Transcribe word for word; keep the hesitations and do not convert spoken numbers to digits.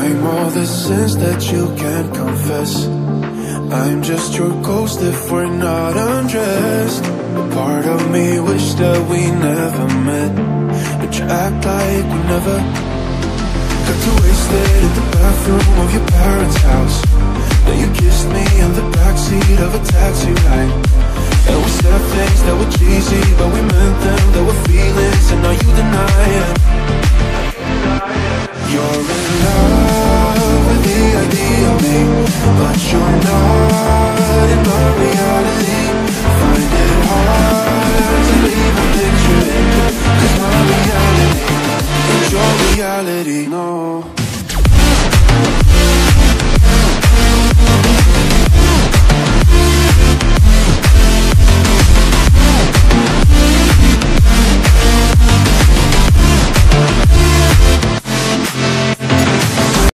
I'm all the sins that you can't confess. I'm just your ghost if we're not undressed. A part of me wish that we never met, but you act like we never. Got too wasted in the bathroom of your parents' house. Then you kissed me in the backseat of a taxi ride. And we said things that were cheesy, but we meant them. There were feelings, and now you deny it. You're in love with the idea of me, but you're not in my reality. Find it hard to leave a picture in, 'cause my reality ain't your reality, no.